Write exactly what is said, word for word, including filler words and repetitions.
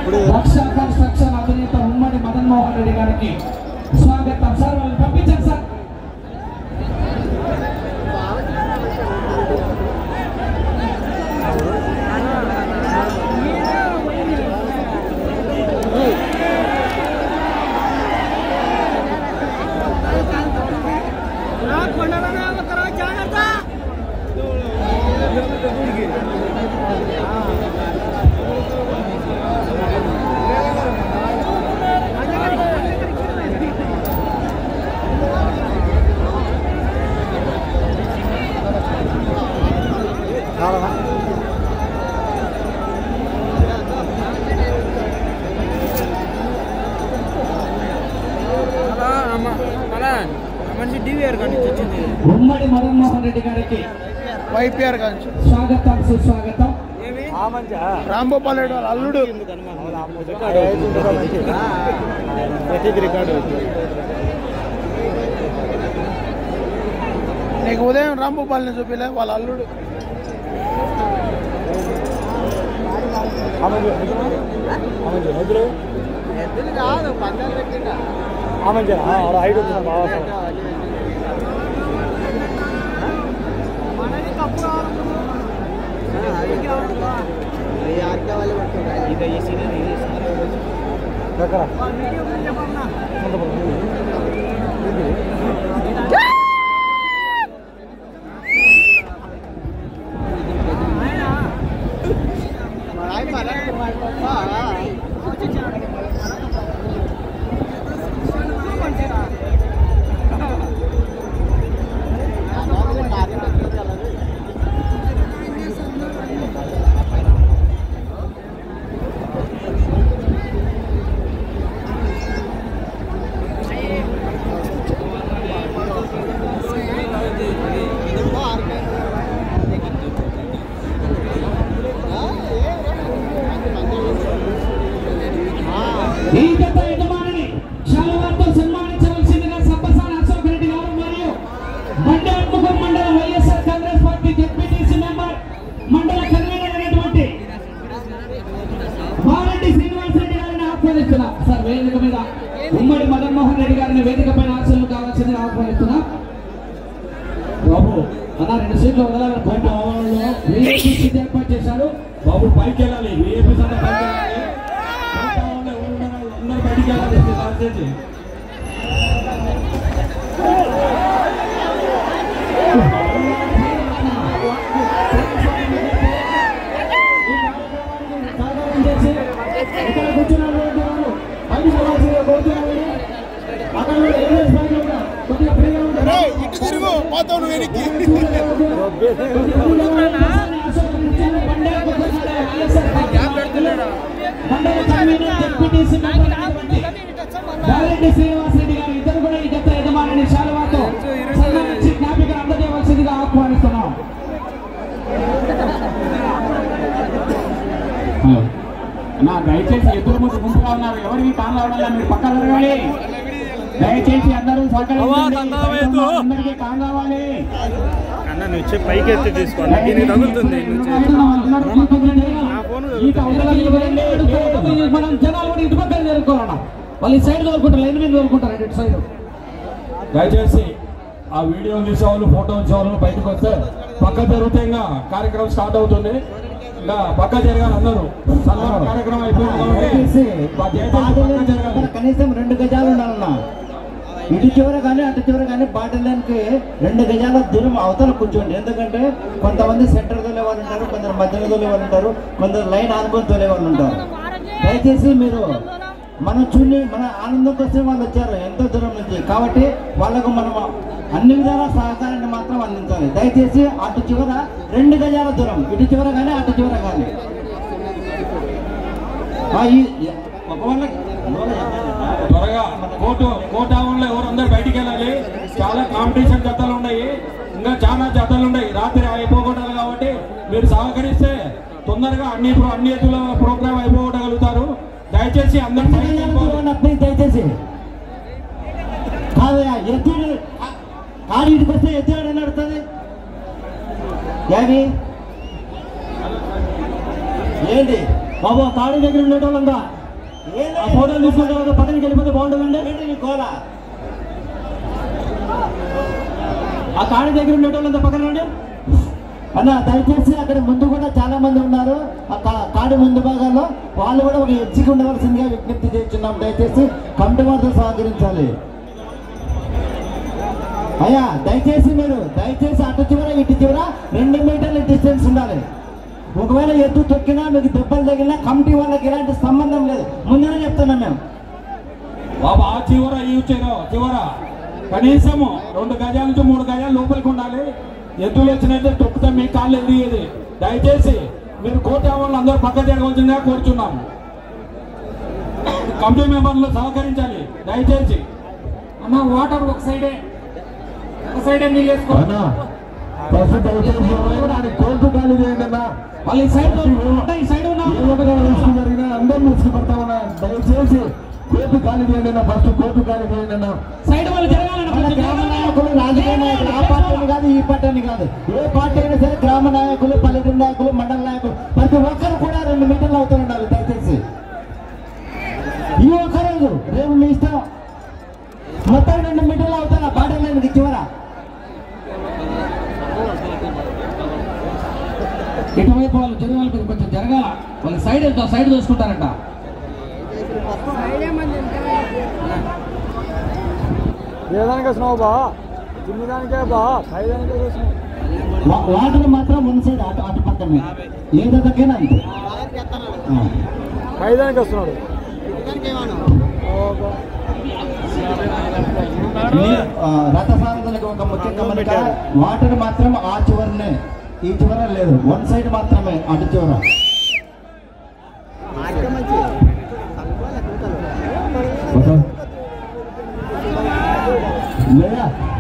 రక్షా construction అధినేత ఉమ్మడి మదన్ మోహన్ రెడ్డి గారికి స్వాగతం సార్. వాళ్ళు పంపించండి సార్. ఉమ్మడి మదన్ మోహన్ రెడ్డి గారికి వైపీఆర్ గారి స్వాగతం సుస్వాగతం. రాంభూపాల్ రెడ్డి వాళ్ళ అల్లుడు నీకు ఉదయం రాంభూపాల్ని చూపిలే వాళ్ళ అల్లుడు కాదు ఈ గత యజమానిని శాలువాతో సన్మానించవలసిందిగా సబ్బసాని అశోక్ రెడ్డి గారు మరియు మండలం మండలం YSR Congress party ZPTC member మండల కన్వీనర్ అయినటువంటి మారెడ్డి శ్రీనివాస్ రెడ్డి గారిని ఆహ్వానిస్తున్నాం సార్. వేదిక మీద ఉమ్మడి మదన్ మోహన్ రెడ్డి గారిని వేదిక పైన ఆశలు కావాల్సిందిగా ఆహ్వానిస్తున్నాం. బాబు అన్న రెండు సీట్లు వదలాలని బయట వీఐపీ సీట్ ఏర్పాటు చేశారు. బాబు పైకి వెళ్ళాలి, వీఐపీ పైకి వెళ్ళాలి, అందరూ బయటికి వెళ్ళాలి. ఇక్కడ కూర్చున్న బయటికి వెళ్ళాల్సిందిగా కోరుతున్నాను. అక్కడ కొద్దిగా ఫ్రీగా ఉంటారు. ఇటు తిరుగు పోతావు వెనక్కి శ్రీనివాస్ రెడ్డి గారు ఇద్దరు కూడా ఈ గత యజమానిని శాలువాతో సన్మానించి జ్ఞాపికను అందజేయవలసిందిగా ఆహ్వానిస్తున్నాం. నా దయచేసి ఎదురు ముందు గుంపుగా ఉన్నారు, ఎవరికి కాన్ రావడం మీరు పక్క జరగాలి. దయచేసి అందరూ అందరికీ కాన్ రావాలి. పైకి ఎత్తి తీసుకోవాలి, తగులుతుంది. మనం జనాలు కూడా ఇటు పక్కన చేరుకోవాలన్నా, వాళ్ళు ఈ సైడ్ కోరుకుంటారు, లైన్ మీద కోరుకుంటారు ఇటు సైడ్. దయచేసి ఆ వీడియో తీసేవాళ్ళు, ఫోటో తీసేవాళ్ళు బయటకు వస్తే పక్క జరిగితే ఇంకా కార్యక్రమం స్టార్ట్ అవుతుంది. ఇంకా పక్క జరగాలి అందరూ. కార్యక్రమం అయిపోయింది, కనీసం రెండు గజాలు ఉండాలన్నా. ఇటు చివర కానీ అటు చివర కానీ బాటిల్కి రెండు గజాల దూరం అవతల కూర్చోండి. ఎందుకంటే కొంతమంది సెంటర్ తోలే వాళ్ళు ఉంటారు, కొందరు మధ్యలో తోలే వాళ్ళు ఉంటారు, కొందరు లైన్ ఆనుకొని తోలే వాళ్ళు ఉంటారు. దయచేసి మీరు మనం చూని మన ఆనందం కోసం వాళ్ళు వచ్చారు ఎంతో దూరం నుంచి, కాబట్టి వాళ్ళకు మనం అన్ని విధాల సహకారాన్ని మాత్రం అందించాలి. దయచేసి అటు చివర రెండు గజాల దూరం, ఇటు చివర కానీ అటు చివర కానీ. ఒకవేళ త్వరగా కోర్టు కోర్టు ఆవరణలో ఎవరందరూ బయటికి వెళ్ళాలి. చాలా కాంపిటీషన్ జతలు ఉన్నాయి, ఇంకా చాలా జతలు ఉన్నాయి, రాత్రి అయిపోకూడదు. కాబట్టి మీరు సహకరిస్తే తొందరగా అన్ని అన్ని ఎత్తుల ప్రోగ్రామ్ అయిపోగొట్టగలుగుతారు. దయచేసి అందరూ దయచేసి కాదు ఎత్తుడు కారు ఇటుకు వస్తే ఎత్తుడు నడుతుంది. ఏమి ఏంటి బాబు తాడి దగ్గర ఉండేటోళ్ళంగా ఆ ఫోటోలు తీసుకున్న తర్వాత పక్కనకి వెళ్ళిపోతే బాగుంటుందండి. కోలా ఆ కాడి దగ్గర ఉండే వాళ్ళంతా పక్కన రండి అన్న. దయచేసి అక్కడ ముందు కూడా చాలా మంది ఉన్నారు ఆ కాడి ముందు భాగాల్లో, వాళ్ళు కూడా ఒక ఎడ్జికి ఉండవలసిందిగా విజ్ఞప్తి చేస్తున్నాం. దయచేసి కమిటీ వారితో సహకరించాలి అయ్యా. దయచేసి మీరు దయచేసి అటు చివర ఇటు చివర రెండు మీటర్ల డిస్టెన్స్ ఉండాలి. ఒకవేళ ఎత్తు తొక్కినా మీకు దెబ్బలు తగిలినా కమిటీ వాళ్ళకి ఎలాంటి సంబంధం లేదు, ముందునే చెప్తున్నాం మేము. బాబా ఆ చివర ఈ చివర చివర కనీసము రెండు గజాల నుంచి మూడు గజాలు లోపలికి ఉండాలి. ఎద్దులు వచ్చినట్టే తొక్కితే మీ కాళ్ళు ఎదిగేది. దయచేసి మీరు కోట వాళ్ళు అందరూ పక్క జరగవలసిందిగా కోరుచున్నాము. కమిటీ మెంబర్లు సహకరించాలి దయచేసి. అన్న వాటర్ ఒక సైడే ఒక సైడే నీళ్ళు వేసుకోవాలి. కోర్టు ఖాళీ చేయండి అన్న. వాళ్ళు ఈ సైడ్ ఈ సైడ్ జరిగిన అందరూ తీసుకుపడతా ఉన్నా. దయచేసి కోర్టు ఖాళీ చేయండి అన్న. ఫస్ట్ కోర్టు ఖాళీ చేయండి అన్న. సైడ్ వాళ్ళు జరగాలన్న. గ్రామ నాయకులు రాజకీయ నాయకులు ఆ పార్టీ అని కాదు ఈ పార్టీ అని కాదు, ఏ పార్టీ అయినా సరే గ్రామ నాయకులు పల్లెటూరు నాయకులు మండల నాయకులు ప్రతి ఒక్కరు కూడా రెండు మీటర్లు అవుతూ ఉండాలి. దయచేసి ఈ ఒక్క రోజు రేపు మీ ఇష్టం మొత్తం రెండు మీటర్లు అవుతారా బార్డర్ లైన్ చివర. ఇటువైపు వాళ్ళు చెరువు వాళ్ళకి కొంచెం జరగాల. వాళ్ళు సైడ్ సైడ్ చూసుకుంటారంట. ఏదానికి వచ్చినావు బా, తిన్నదానికే బా, పైదానికే వచ్చినావు. వాటర్ మాత్రం వన్ సైడ్ అటు అటు పక్కనే ఏదైనా అంతే. పైదానికి వస్తున్నాడు. రథసారథులకు ఒక ముఖ్య గమనిక, వాటర్ మాత్రం ఆ చివరనే, ఈ చివర లేదు, వన్ సైడ్ మాత్రమే అటు చివర. లేదా